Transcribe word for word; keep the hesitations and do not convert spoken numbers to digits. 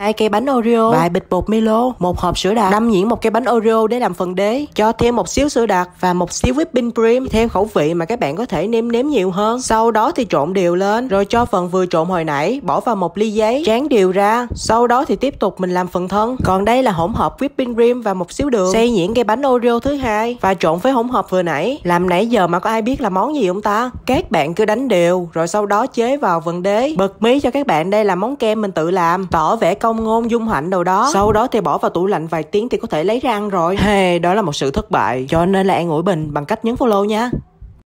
hai cây bánh Oreo, vài bịch bột Milo, một hộp sữa đặc, đâm nhuyễn một cây bánh Oreo để làm phần đế, cho thêm một xíu sữa đặc và một xíu whipping cream theo khẩu vị mà các bạn có thể nêm nếm nhiều hơn. Sau đó thì trộn đều lên, rồi cho phần vừa trộn hồi nãy bỏ vào một ly giấy, tráng đều ra. Sau đó thì tiếp tục mình làm phần thân. Còn đây là hỗn hợp whipping cream và một xíu đường. Xay nhuyễn cây bánh Oreo thứ hai và trộn với hỗn hợp vừa nãy. Làm nãy giờ mà có ai biết là món gì không ta? Các bạn cứ đánh đều, rồi sau đó chế vào phần đế. Bật mí cho các bạn, đây là món kem mình tự làm, tỏ vẻ công ngôn dung hạnh đâu đó. Sau đó thì bỏ vào tủ lạnh vài tiếng thì có thể lấy ra ăn rồi. Hey, đó là một sự thất bại, cho nên là an ủi mình bằng cách nhấn follow nha.